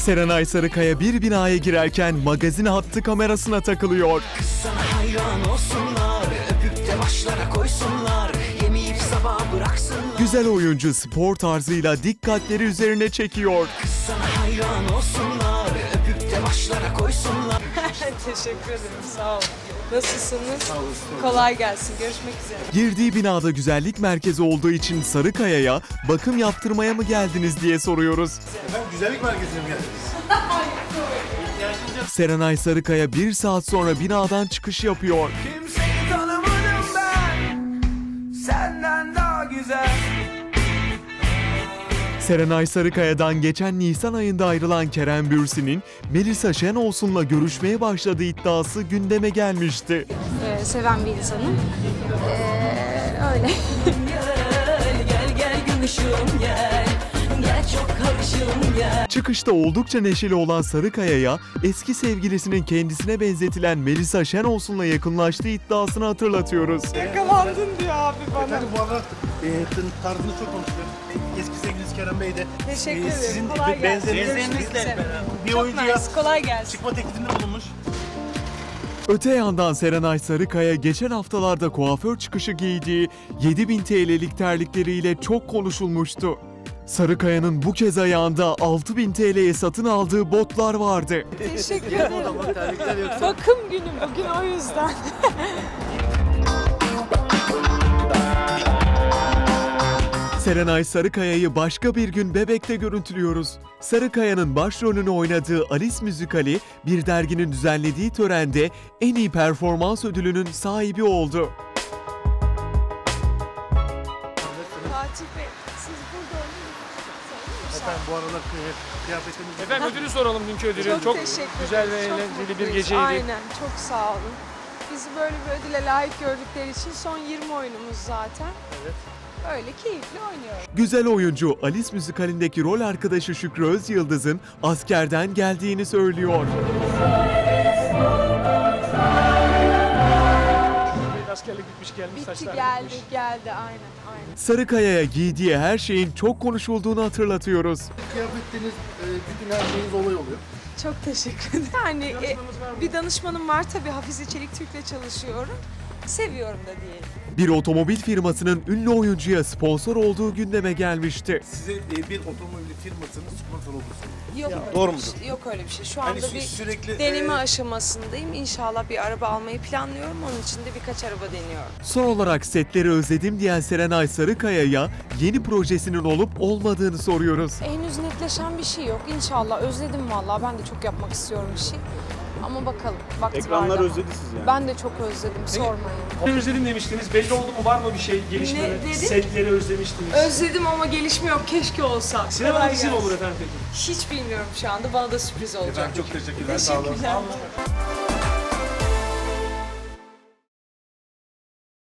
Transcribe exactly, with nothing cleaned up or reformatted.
Serenay Sarıkaya bir binaya girerken magazin hattı kamerasına takılıyor. Kız sana hayran olsunlar, öpüp de başlara koysunlar, yemeyip sabah bıraksınlar. Güzel oyuncu spor tarzıyla dikkatleri üzerine çekiyor. Kız sana hayran olsunlar, öpüp de başlara koysunlar. Teşekkür ederim, sağ olun. Nasılsınız? Sağ olun. Kolay gelsin, görüşmek üzere. Girdiği binada güzellik merkezi olduğu için Sarıkaya'ya bakım yaptırmaya mı geldiniz diye soruyoruz. Efendim güzellik merkezine mi geldiniz? Serenay Sarıkaya bir saat sonra binadan çıkış yapıyor. Kimseyi tanımadım ben, senden daha güzel. Serenay Sarıkaya'dan geçen Nisan ayında ayrılan Kerem Bürsin'in Melisa Şenolsun'la görüşmeye başladığı iddiası gündeme gelmişti. Ee, seven bir insanım. Ee, öyle. Gel gel gel gümüşüm gel, gel çok karışım gel. Çıkışta oldukça neşeli olan Sarıkaya'ya eski sevgilisinin kendisine benzetilen Melisa Şenolsun'la yakınlaştığı iddiasını hatırlatıyoruz. Yakalandın diyor abi bana. Efendim bu arada e, tarzınız çok konuşuluyor. E, Eski sevgiliniz Kerem Bey de Teşekkür e, ederim. sizin Kolay bir gelsin. benzerinizle Görüşmek üzere. bir Çok oyuncuya nice, kolay gelsin. çıkma teklifinde bulunmuş. Öte yandan Serenay Sarıkaya geçen haftalarda kuaför çıkışı giydiği yedi bin T L'lik terlikleriyle çok konuşulmuştu. Sarıkaya'nın bu kez ayağında altı bin T L'ye satın aldığı botlar vardı. Teşekkür ederim. Bakım günü bugün, o yüzden. Serenay Sarıkaya'yı başka bir gün Bebek'te görüntülüyoruz. Sarıkaya'nın başrolünü oynadığı Alice müzikali bir derginin düzenlediği törende en iyi performans ödülünün sahibi oldu. Fatih Bey, siz burada olun. Efendim bu aralar e, kıyafetiniz... Efendim ödülü soralım, dünkü ödülü. Çok, Çok teşekkür güzel ve ederiz. Çok eğlenceli bir mutluyuz. geceydi. Aynen, çok sağ olun. Bizi böyle bir ödüle layık gördükleri için son yirmi oyunumuz zaten. Evet. Öyle keyifli oynuyoruz. Güzel oyuncu Alice müzikalindeki rol arkadaşı Şükrü Özyıldız'ın askerden geldiğini söylüyor. Askerlik bitmiş gelmiş, Bitti, saçlar geldi, bitmiş. geldi aynen, aynen. Sarıkaya'ya giydiği her şeyin çok konuşulduğunu hatırlatıyoruz. Kıyafetiniz, e, bütün her şeyiniz olay oluyor. Çok teşekkür ederim. Yani e, Danışmanınız var mı? bir danışmanım var tabii, Hafize Çelik Türk'le çalışıyorum. Seviyorum da diyelim. Bir otomobil firmasının ünlü oyuncuya sponsor olduğu gündeme gelmişti. Size e, bir otomobil firmasının sponsor olursunuz. Yok, Doğru öyle bir mudur? şey- yok öyle bir şey. Şu Hani anda sü- bir sürekli, deneme e, aşamasındayım. İnşallah bir araba almayı planlıyorum. Onun için de birkaç araba deniyorum. Son olarak setleri özledim diyen Serenay Sarıkaya'ya yeni projesinin olup olmadığını soruyoruz. Henüz netleşen bir şey yok. İnşallah özledim vallahi. Ben de çok yapmak istiyorum bir şey. Ama bakalım. Vakti Ekranlar var daha. özledi sizi yani. Ben de çok özledim. Sormayın. Ne özledim demiştiniz. Belli oldu mu? Var mı bir şey gelişme? Ne dedin? Setleri özlemiştiniz. Özledim ama gelişme yok. Keşke olsa. Sinema Kolay dizi mi gelsin. olur efendim peki? Hiç bilmiyorum şu anda. Bana da sürpriz olacak. Efendim çok teşekkürler. Sağ olun. Teşekkürler.